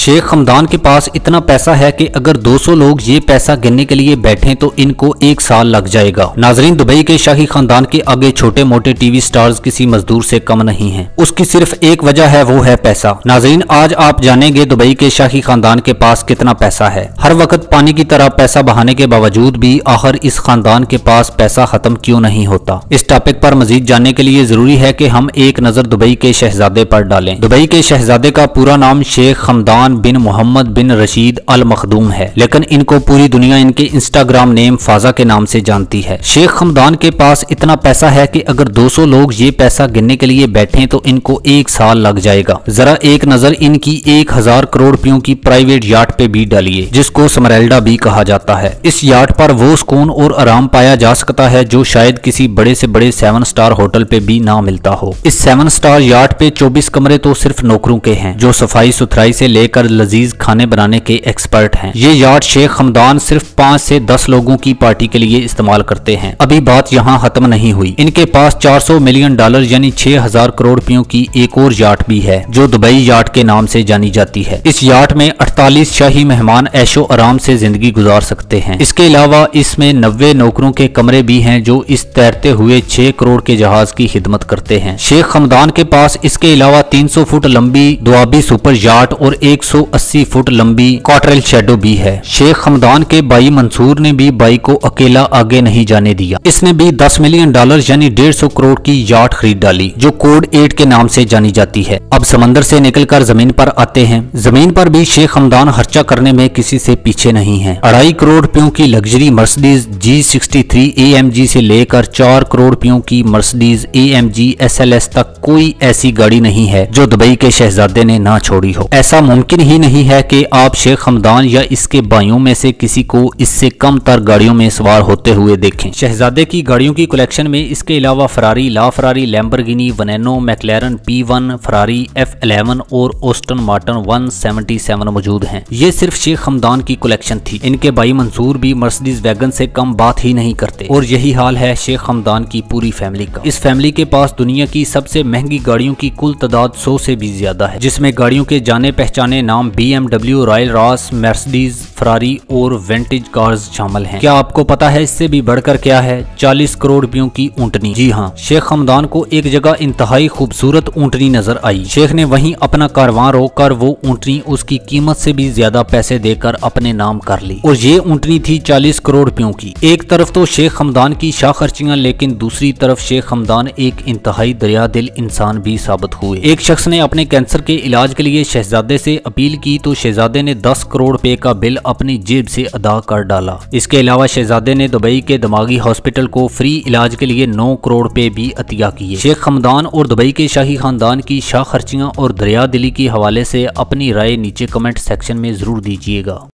शेख हमदान के पास इतना पैसा है कि अगर 200 लोग ये पैसा गिनने के लिए बैठें तो इनको 1 साल लग जाएगा। नाजरीन, दुबई के शाही खानदान के आगे छोटे मोटे टीवी स्टार्स किसी मजदूर से कम नहीं हैं। उसकी सिर्फ एक वजह है, वो है पैसा। नाजरीन, आज आप जानेंगे दुबई के शाही खानदान के पास कितना पैसा है। हर वक्त पानी की तरह पैसा बहाने के बावजूद भी आखिर इस खानदान के पास पैसा खत्म क्यों नहीं होता। इस टॉपिक पर मजीद जानने के लिए जरूरी है कि हम एक नजर दुबई के शहजादे पर डालें। दुबई के शहजादे का पूरा नाम शेख हमदान बिन मोहम्मद बिन रशीद अल मखदूम है, लेकिन इनको पूरी दुनिया इनके इंस्टाग्राम नेम फाजा के नाम से जानती है। शेख हमदान के पास इतना पैसा है कि अगर 200 लोग ये पैसा गिनने के लिए बैठें तो इनको 1 साल लग जाएगा। जरा एक नजर इनकी 1000 करोड़ रुपयों की प्राइवेट याट पे भी डालिए, जिसको स्मरेल्डा भी कहा जाता है। इस याट पर वो सुकून और आराम पाया जा सकता है जो शायद किसी बड़े से बड़े 7 स्टार होटल पे भी ना मिलता हो। इस 7 स्टार याट पे 24 कमरे तो सिर्फ नौकरों के हैं, जो सफाई सुथराई से लेकर लजीज खाने बनाने के एक्सपर्ट हैं। ये याट शेख हमदान सिर्फ 5 से 10 लोगों की पार्टी के लिए इस्तेमाल करते हैं। अभी बात यहाँ खत्म नहीं हुई। इनके पास $400 मिलियन यानी 6000 करोड़ रुपयों की एक और याट भी है, जो दुबई याट के नाम से जानी जाती है। इस याट में 48 शाही मेहमान ऐशो आराम से जिंदगी गुजार सकते हैं। इसके अलावा इसमें 90 नौकरों के कमरे भी हैं, जो इस तैरते हुए 6 करोड़ के जहाज की खिदमत करते हैं। शेख हमदान के पास इसके अलावा 300 फुट लंबी दुआबी सुपर याट और 180 फुट लंबी क्वार्टरल शैडो भी है। शेख हमदान के भाई मंसूर ने भी भाई को अकेला आगे नहीं जाने दिया। इसने भी $10 मिलियन यानी 150 करोड़ की याट खरीद डाली, जो कोड 8 के नाम से जानी जाती है। अब समंदर से निकलकर जमीन पर आते हैं। जमीन पर भी शेख हमदान खर्चा करने में किसी से पीछे नहीं है। 2.5 करोड़ रुपयों की लग्जरी मर्सिडीज G63 AMG से लेकर 4 करोड़ रुपयों की मर्सिडीज AMG SLS तक कोई ऐसी गाड़ी नहीं है जो दुबई के शहजादे ने ना छोड़ी हो। ऐसा मुमकिन ही नहीं है कि आप शेख हमदान या इसके भाइयों में से किसी को इससे कम तर गाड़ियों में सवार होते हुए देखें। शहजादे की गाड़ियों की कलेक्शन में इसके अलावा Ferrari, La Ferrari, Lamborghini, Veneno, McLaren P1, Ferrari F11 और ओस्टन मार्टिन 177 मौजूद हैं। ये सिर्फ शेख हमदान की कलेक्शन थी। इनके भाई मंसूर भी मर्सिडीज वैगन से कम बात ही नहीं करते, और यही हाल है शेख हमदान की पूरी फैमिली का। इस फैमिली के पास दुनिया की सबसे महंगी गाड़ियों की कुल तादाद 100 से भी ज्यादा है, जिसमें गाड़ियों के जाने पहचाने नाम BMW, Rolls Royce, Mercedes, Ferrari और विंटेज कार्स शामिल हैं। क्या आपको पता है इससे भी बढ़कर क्या है? 40 करोड़ रुपयों की ऊंटनी। जी हाँ, शेख हमदान को एक जगह इंतहाई खूबसूरत ऊंटनी नजर आई। शेख ने वहीं अपना कारवां रोककर वो ऊंटनी उसकी कीमत से भी ज्यादा पैसे देकर अपने नाम कर ली, और ये ऊंटनी थी 40 करोड़ रुपयों की। एक तरफ तो शेख हमदान की शाह खर्चियां, लेकिन दूसरी तरफ शेख हमदान एक इंतहाई दरिया दिल इंसान भी साबित हुए। एक शख्स ने अपने कैंसर के इलाज के लिए शहजादे से अपील की तो शहजादे ने 10 करोड़ रुपए का बिल अपनी जेब से अदा कर डाला। इसके अलावा शहजादे ने दुबई के दिमागी हॉस्पिटल को फ्री इलाज के लिए 9 करोड़ रुपए भी अतिया किए। शेख हमदान और दुबई के शाही खानदान की शाह खर्चियां और दरिया दिली के हवाले से अपनी राय नीचे कमेंट सेक्शन में जरूर दीजिएगा।